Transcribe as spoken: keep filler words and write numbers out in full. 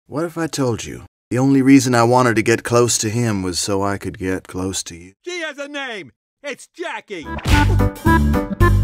What if I told you the only reason I wanted to get close to him was so I could get close to you? She has a name! It's Jackie!